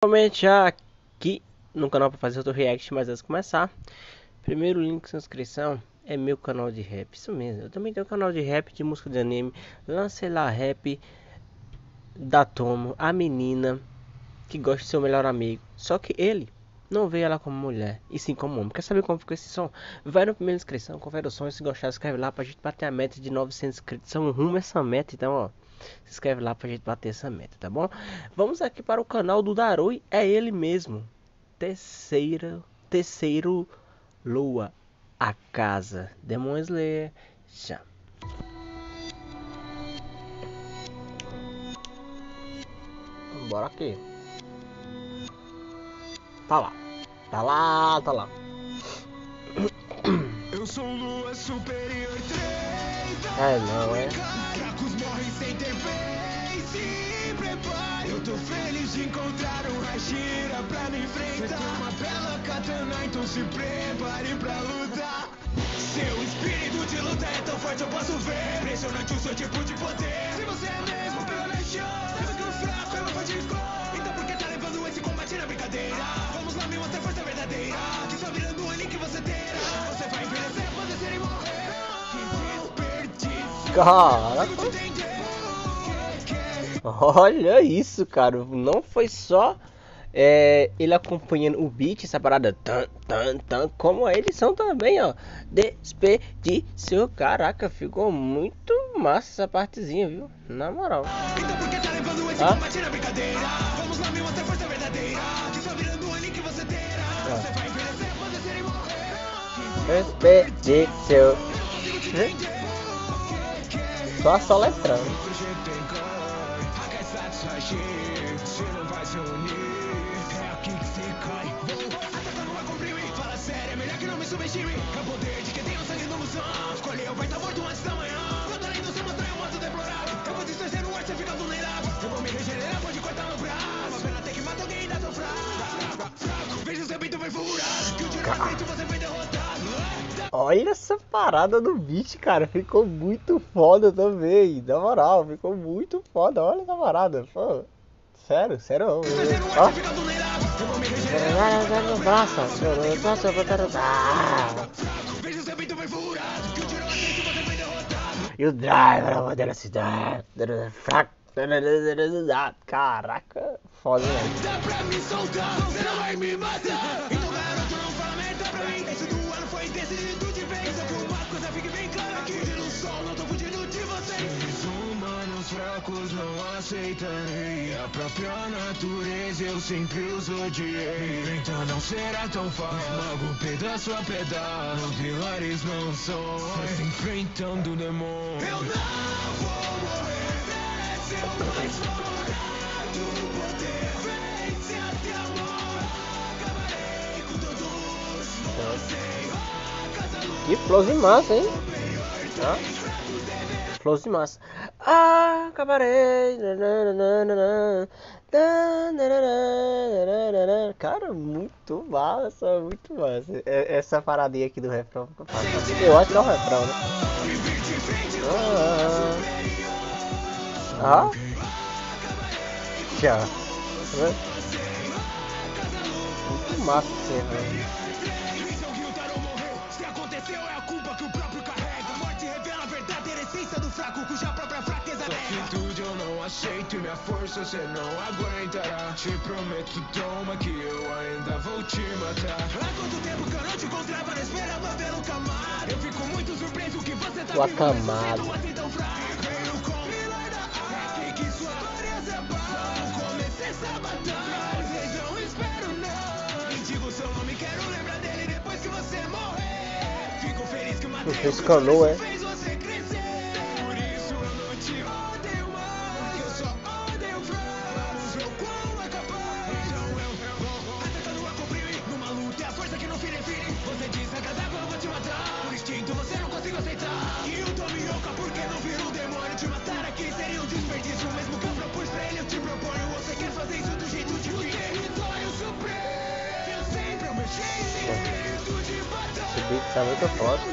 Realmente aqui no canal para fazer outro react, mas antes de começar, primeiro link de inscrição é meu canal de rap, isso mesmo. Eu também tenho um canal de rap, de música de anime, lancei lá rap da Tomo, a menina que gosta de ser o melhor amigo, só que ele não vê ela como mulher, e sim como homem. Quer saber como ficou esse som? Vai na primeira inscrição, confere o som, e se gostar, escreve lá pra gente bater a meta de 900 inscritos. São rumo essa meta, então ó, se inscreve lá pra gente bater essa meta, tá bom? Vamos aqui para o canal do Darui, é ele mesmo. Terceiro Lua, a casa, Demon Slayer, já. Bora aqui. Tá lá, tá lá, tá lá. Eu sou Lua Superior 30. É não, é? Fracos morrem sem ter vez. Se prepare. Eu tô feliz de encontrar um Hashira pra me enfrentar. Você tem uma bela katana, então se prepare pra lutar. Seu espírito de luta é tão forte, eu posso ver. Impressionante o seu tipo de poder. Se você é mesmo pela legião, sabe que o fraco é uma fã de cor. Então por que tá levando esse combate na brincadeira? Vamos lá me mostrar a força verdadeira. Que só virando o que você terá. Você vai envelhecer, padecer e morrer. Que desperdício. Caraca. Olha isso, cara. Não foi só ele acompanhando o beat, essa parada tan, tan, tan, como a edição também, ó. Desperdício. Caraca, ficou muito massa essa partezinha, viu? Na moral. Então por que tá levando esse combate na brincadeira? Vamos lá me mostrar a força verdadeira. Que só virando o que você terá. Você vai envelhecer, padecer e morrer. Desperdício. Só soletrando. Se não vai se unir, é aqui que se cai. Atacando vai comprimir, fala sério, é melhor que não me subestime. É o poder de quem tem o sangue no musão. Escolheu, vai estar morto antes da manhã. Quando além do seu mostrar um modo deplorável. Eu vou distorcer no ar, você fica vulnerável. Eu vou me regenerar, pode cortar no braço. Uma pena ter que matar alguém e dar tão fraco. Veja o seu peito vai fulgurar. Que o tiro vai feito, você foi derrotado. Olha essa parada do beat, cara. Ficou muito foda também. Na moral, ficou muito foda. Olha essa parada. Pô, sério, sério. Ó. E o driver, a velocidade. Fraco. Caraca, foda, né? Dá pra me soltar, você não vai me matar. Então garoto, não fala merda pra mim. Esse do ano foi decidido de vez. Só que uma coisa fique bem clara aqui. Fugindo do sol, não tô fugindo de vocês. Os humanos fracos não aceitarei. A própria natureza eu sempre os odiei. Então não será tão fácil. Mago pedaço a pedaço. Pilares não são. Se enfrentando o demônio. Eu não vou morrer. Esse é o mais forte poder. Vence até a morte. Acabarei com todos vocês. Que flowzinho massa, hein? Flowzinho massa. Ah, acabarei. Cara, muito massa, muito massa. Essa paradinha aqui do refrão. Eu acho que é o refrão, né? Ah. Já. Muito massa esse refrão. Se aconteceu é a culpa que o próprio carrega. A morte revela a verdadeira essência do fraco, cuja própria fraqueza nega. Atitude eu não aceito e minha força você não aguentará. Te prometo, toma, que eu ainda vou te matar. Há quanto tempo que eu não te encontrava, não esperava vê-lo camado. Eu fico muito surpreso que você tá vivo, Camado. assim tão fraco. Guerreiro com pilar da arte, que sua glória se apaga. Comecei essa batalha, vocês não esperam não. E digo seu nome, quero lembrar dele depois que você morrer. Fico feliz que matei o Escanou, é? fez você crescer. Por isso eu não te odeio mais, porque eu só odeio fracos. Meu quão é capaz. Então eu vou atacando a comprimir. Numa luta é a força que não fere. Você diz agradável, eu vou te matar. Por instinto você não consigo aceitar. E o Tomioka, porque não vira um demônio. Te matar aqui seria um desperdício. Mesmo que eu propus pra ele, eu te proponho. Você quer fazer isso do jeito de fim. O território supremo. Eu sempre mexi em espírito de batalha. Esse beat tá muito foda.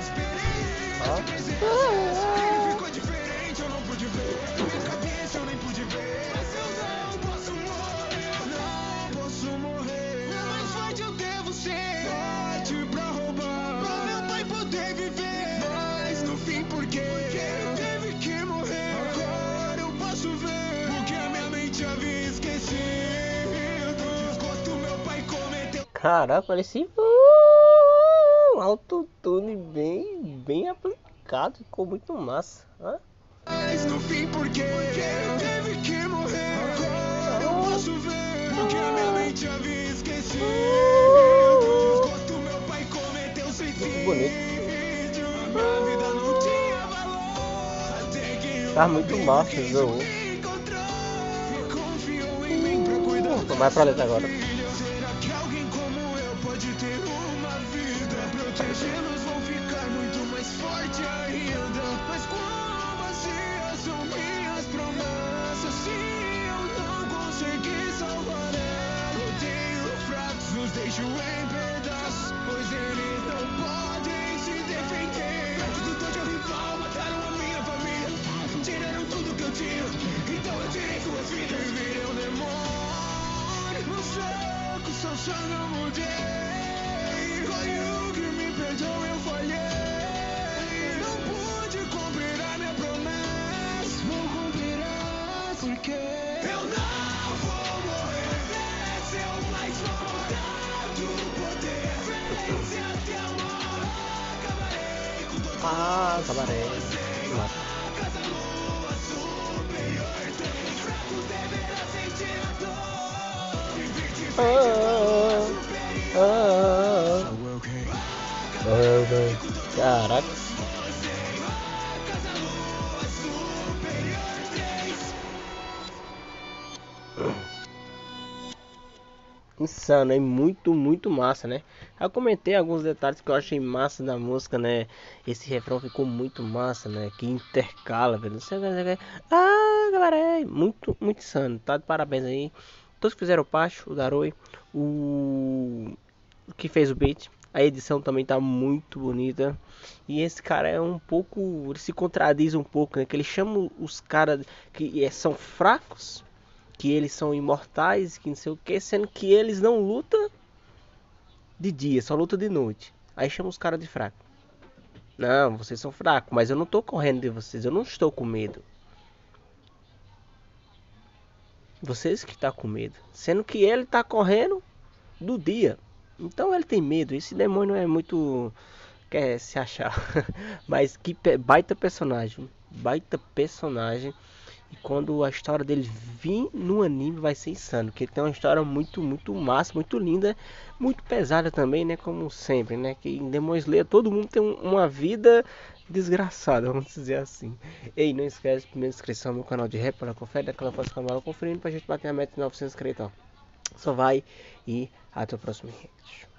Ele ficou diferente, eu não pude ver. Na minha cabeça eu nem pude ver. Mas eu não posso morrer, não posso não ser forte pra roubar, pra meu pai poder viver. Mas no fim, por quê? Porque ele teve que morrer. Agora eu posso ver o que a minha mente havia esquecido. O desgosto meu pai cometeu. Caraca, parecia autotune bem aplicado, ficou muito massa. Hã? Mas no fim, por quê? Porque ele teve que morrer. Agora eu posso ver o que a minha mente havia esquecido. O desgosto meu pai cometeu suicídio. bonito. Minha vida não tinha valor. Até que Tá muito massa esse jogo. me encontrou e confiou em mim pra cuidar Tô mais pra letra agora. filha. Será que alguém como eu pode ter uma vida? Protegê-los vão ficar muito mais forte ainda. Mas quão vazias são minhas promessas se eu não conseguir salvar ela? Odeio fracos, os deixo em pedaços, pois eles não podem se defender. Fracos do teu rival mataram a minha família, tiraram tudo que eu tinha, então eu tirei suas vidas e virei um demônio. No saco, só sangue eu mudei. Caiu que me perdoa, eu falhei. Não pude cumprir a minha promessa. Vou cumprirás porque eu não vou morrer. Esse é o mais soldado poder. Vence até a morte. Acabarei com todo Acabarei. Massa. casa lua superior. Tem fraco deverá sentir a dor. E vir de frente à lua superior. Caraca. Casa lua superior 3. Insano, é muito massa, né? Eu comentei alguns detalhes que eu achei massa da música, né? Esse refrão ficou muito massa, né? Que intercala, velho. Não sei o que. Ah, galera, muito insano. Tá de parabéns aí. Todos que fizeram parte, o Daroi, o que fez o beat. A edição também tá muito bonita. E esse cara é um pouco. Ele se contradiz um pouco, né? Que ele chama os caras que são fracos, que eles são imortais, que não sei o que, sendo que eles não lutam de dia, só lutam de noite. Aí chama os caras de fraco. Não, vocês são fracos, mas eu não tô correndo de vocês, eu não estou com medo. Vocês que tá com medo, sendo que ele tá correndo do dia. Então ele tem medo. Esse demônio é muito quer se achar. Mas que baita personagem, baita personagem. E quando a história dele vir no anime vai ser insano, porque ele tem uma história muito massa, muito linda, muito pesada também, né, como sempre, né, que em Demon Slayer todo mundo tem uma vida desgraçada, vamos dizer assim. Ei, não esquece de primeira inscrição no meu canal de rap, para confere daquela foto canal conferindo pra gente bater a meta de 900 inscritos. Só vai e até o próximo vídeo.